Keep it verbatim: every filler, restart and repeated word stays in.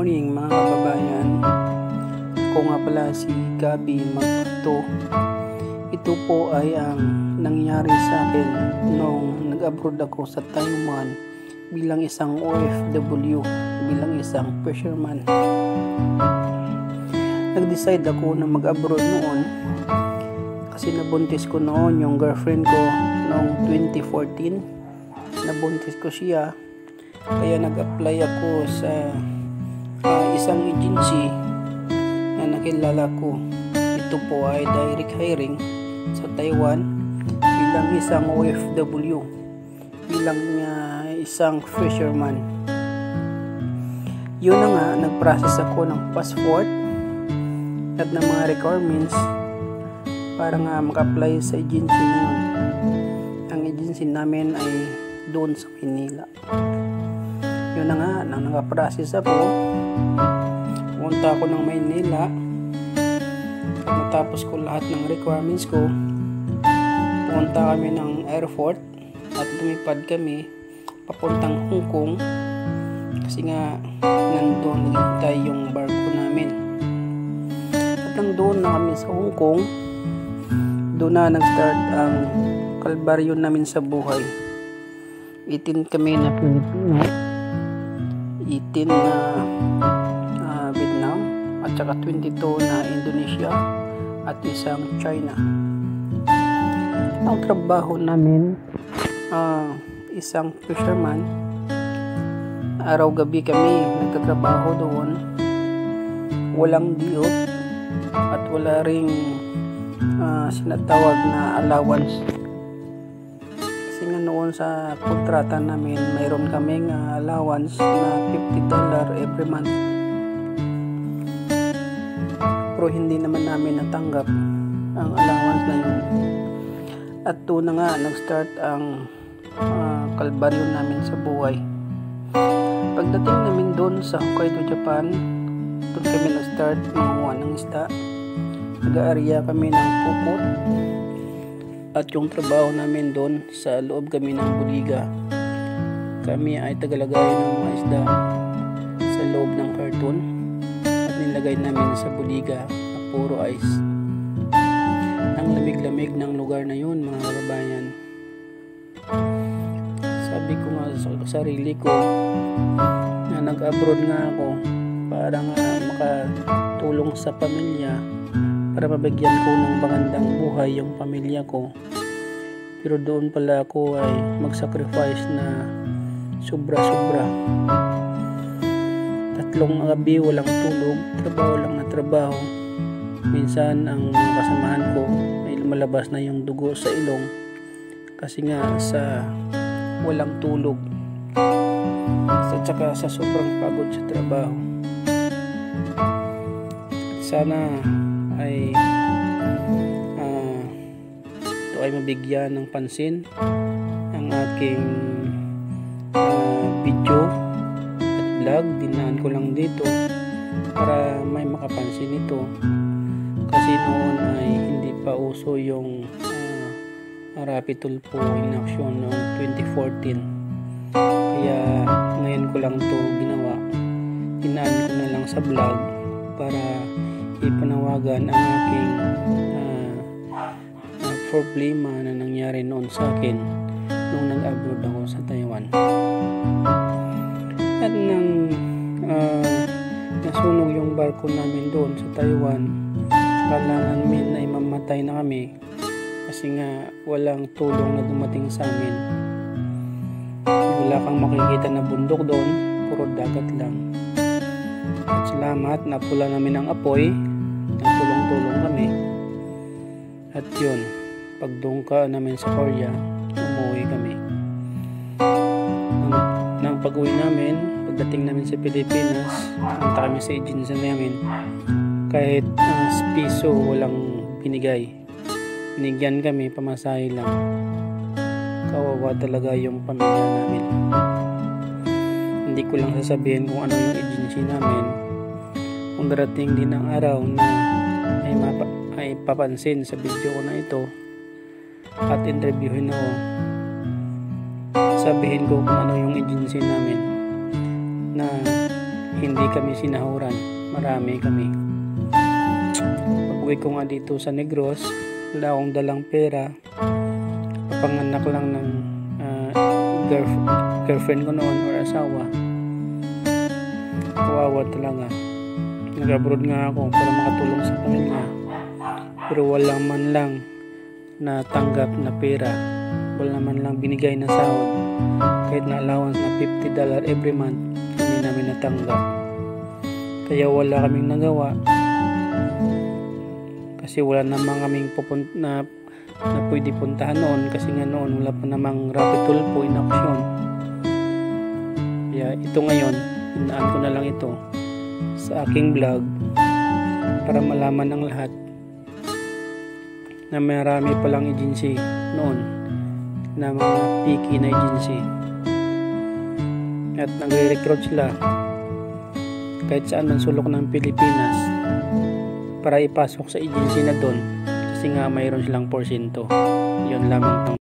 morning mga kababayan. Ako nga pala si Gabi Magpato. Ito po ay ang nangyari sa akin nung nag-abroad ako sa Taiwan bilang isang O F W, bilang isang fisherman. Nag-decide ako na mag-abroad noon kasi nabuntis ko noon yung girlfriend ko noong twenty fourteen. Nabuntis ko siya, kaya nag-apply ako sa uh, isang agency na nakilala ko. Ito po ay direct hiring sa Taiwan bilang isang O F W, bilang uh, isang fisherman. Yun na nga, nag-process ako ng passport at ng mga requirements para nga mag-apply sa agency na yun. Ang agency namin ay doon sa Manila. Yun na nga, nang naka-process ako, pumunta ako ng Manila. Matapos ko lahat ng requirements ko, pumunta kami ng airport at lumipad kami papuntang Hong Kong kasi nga nandun naghintay yung barko namin. At nandun na kami sa Hong Kong, doon na nag-start ang kalbaryo namin sa buhay. eighteen kami na Pilipino, eighteen na uh, Vietnam, at saka twenty-two na Indonesia at isang China. Ang trabaho namin, uh, isang fisherman, araw-gabi kami nagtatrabaho doon. Walang diop at wala ring uh, sinatawag na allowance. Kasi nga noon sa kontrata namin, mayroon kaming uh, allowance na fifty dollars every month. Pero hindi naman namin natanggap ang allowance na yun. At doon na nga nag-start ang uh, kalbaryo namin sa buhay. Pagdating namin doon sa Hokkaido, Japan, doon kami nag-start manguha ng isda. Nag-aarya kami ng pupot. At yung trabaho namin doon, sa loob kami ng buliga. Kami ay tagalagay ng mga isda sa loob ng karton at nilagay namin sa buliga na puro ice. Ang lamig-lamig ng lugar na yun, mga kababayan. Sabi ko nga sa sarili ko na nag-abroad nga ako para nga makatulong sa pamilya, para mabigyan ko ng magandang buhay yung pamilya ko. Pero doon pala ako ay mag-sacrifice na sobra-sobra. Tatlong gabi walang tulog, trabaho lang na trabaho. Minsan ang kasamahan ko ay lumalabas na yung dugo sa ilong kasi nga sa walang tulog at saka sa sobrang pagod sa trabaho. Sana ay uh, ito ay mabigyan ng pansin ang aking uh, video at vlog. Dinaan ko lang dito para may makapansin ito kasi noon ay hindi pa uso yung uh, rapid tulpo in action noong twenty fourteen. Kaya ngayon ko lang to ginawa. Dinaan ko na lang sa vlog para ipanawagan ang aking uh, uh, problema na nangyari noon sa akin nung nag-abroad ako sa Taiwan. At nang uh, nasunog yung barko namin doon sa Taiwan, akala namin na mamatay na kami kasi nga walang tulong na dumating sa amin. Wala kang makikita na bundok doon, puro dagat lang. At salamat, napula namin ang apoy, nagtulong-tulong kami. At yun, pagdungka namin sa Korea, umuwi kami. Nang, nang pag-uwi namin, pagdating namin sa Pilipinas, punta kami sa agency namin. Kahit uh, piso walang binigay. Binigyan kami, pamasahe lang. Kawawa talaga yung pamilya namin. Hindi ko lang sasabihin kung ano yung agency namin. Kung darating din ang araw na ay, mapa, ay papansin sa video ko na ito at interviewin ako, sabihin ko kung ano yung agency namin na hindi kami sinahuran. Marami kami. Pag-uwi ko nga dito sa Negros, wala akong dalang pera. Papanganak lang ng uh, girlf girlfriend ko noon or asawa. Kawawa talaga. Nag-abroad nga ako para makatulong sa pamilya. Pero wala man lang natanggap na pera. Wala man lang binigay na sahod. Kahit na allowance na fifty dollars every month, hindi namin natanggap. Kaya wala kaming nagawa. Kasi wala namang kaming pupunta na, na pwede puntahan noon. Kasi nga noon wala pa namang rapid tulpo in action. Kaya ito ngayon, hinaan ko na lang ito sa aking vlog para malaman ng lahat na marami palang agency noon na mga picky na agency at nagre-recruit sila kahit saan man sulok ng Pilipinas para ipasok sa agency na doon kasi nga mayroon silang porsyento. Yun lamang.